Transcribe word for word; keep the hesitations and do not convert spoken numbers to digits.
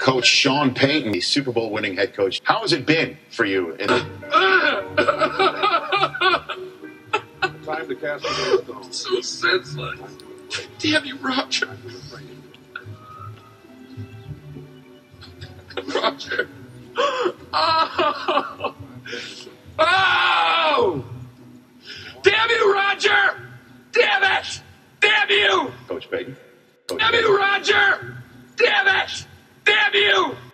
Coach Sean Payton, the Super Bowl winning head coach. How has it been for you? In Time to cast the stone. So senseless. Damn you, Roger. Roger. Oh! Oh! Damn you, Roger! Damn it! Damn you! Coach Payton. Coach Damn Payton. you, Roger! Damn it! Damn you!